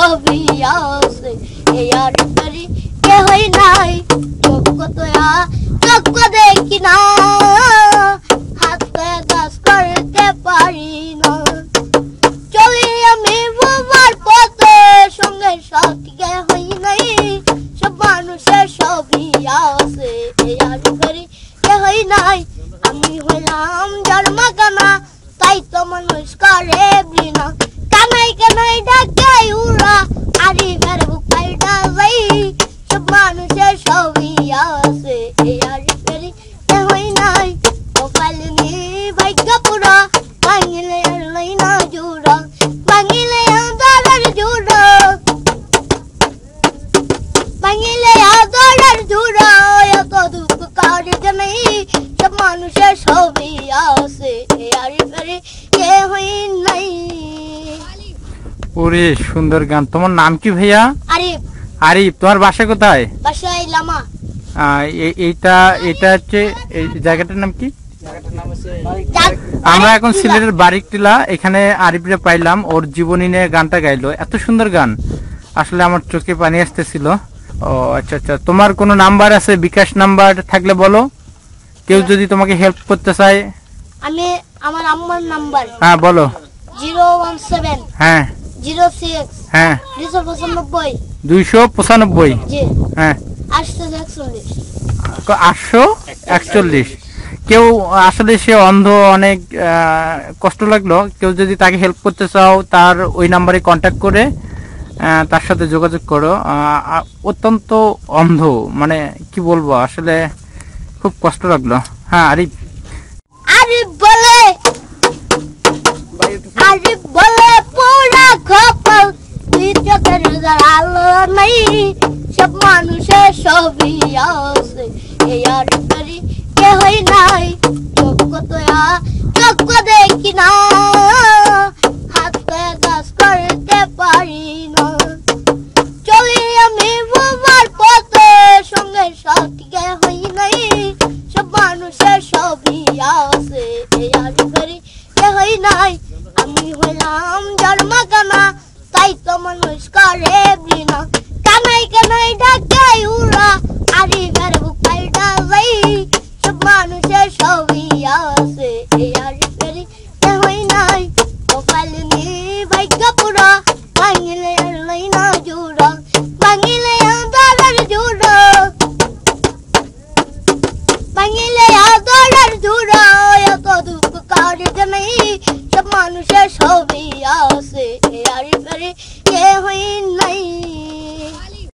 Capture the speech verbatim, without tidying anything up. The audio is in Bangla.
সবই আছে আর করি কে হই নাই যোগ্য তোয়া যোগ্য দেখি না হাতে কাজ করতে পারি না চলি আমি বাবার পথে সঙ্গে সাথী কে হই নাই সব মানুষের সবই আছে আর করি কে হই নাই আমি হইলাম জন্মগানা তাই তো মানুষ করে বিনা কানাই কানাই ডাকে উড়া আরি বের বুকাইটা যাই সব মানুষের সবই আছে আর করি কে হই নাই কপালনি ভাগ্য পুরা ভাঙিলে লই না জুড়া ভাঙিলে আদার জুড়া ভাঙিলে আদার জুড়া এত দুঃখ কাটে নাই সব মানুষের সবই আছে আর করি কে হই নাই। ওরে সুন্দর গান। তোমার নাম কি ভাইয়া? আরিফ। আরিফ, তোমার বাসা কোথায়? বাসা লামা। এইটা এটা হচ্ছে এই জায়গাটার নাম কি? আমরা এখন সিলেটের বারিকটিলা, এখানে আরিফরে পাইলাম, ওর জীবনী নিয়ে গানটা গাইলো, এত সুন্দর গান, আসলে আমার চোখে পানি আসতেছিল। ও আচ্ছা আচ্ছা, তোমার কোনো নাম্বার আছে, বিকাশ নাম্বার থাকলে বলো, কেউ যদি তোমাকে হেল্প করতে চায়। আমি আমার আম্মার নাম্বার। হ্যাঁ বলো। Zero one seven. হ্যাঁ। Zero six. হ্যাঁ। দুইশো পঁচানব্বই। দুইশো পঁচানব্বই। জি। হ্যাঁ। আটশো একচল্লিশ। আটশো একচল্লিশ। কেউ আসলে সে অন্ধ, অনেক কষ্ট লাগলো, কেউ যদি তাকে হেল্প করতে চাও তার ওই নাম্বারে কন্ট্যাক্ট করে তার সাথে যোগাযোগ করো। অত্যন্ত অন্ধ, মানে কি বলবো, আসলে খুব কষ্ট লাগলো। হ্যাঁ আরিফ। আরিফ বলে আরিফ বলে পুরা কপাল তুই চোখের আলো নাই সব মানুষের সবই আছে আর করি কে হই নাই যোগ্য তোয়া যোগ্য দেখি না হাতে কাজ করতে পারি না চলি আমি বাবার পথে সঙ্গে সাথী কে হই নাই সব মানুষের সবই আছে আর করি কে হই নাই আমি হইলাম জন্মগানা তাই তো মানুষ করে বিনা কানাই কানাই ডাকে উড়া আরি বের বুকাইটা যাই সব মানুষের সবই আছে আর করি কে হই নাই কপালনি ভাগ্য পুরা ভাঙিলে লই না জুড়া ভাঙিলে আদার জুড়া ভাঙিলে আদার জুড়া এত দুঃখ কাটে নাই সব মানুষের সবই আছে আর করি কে হই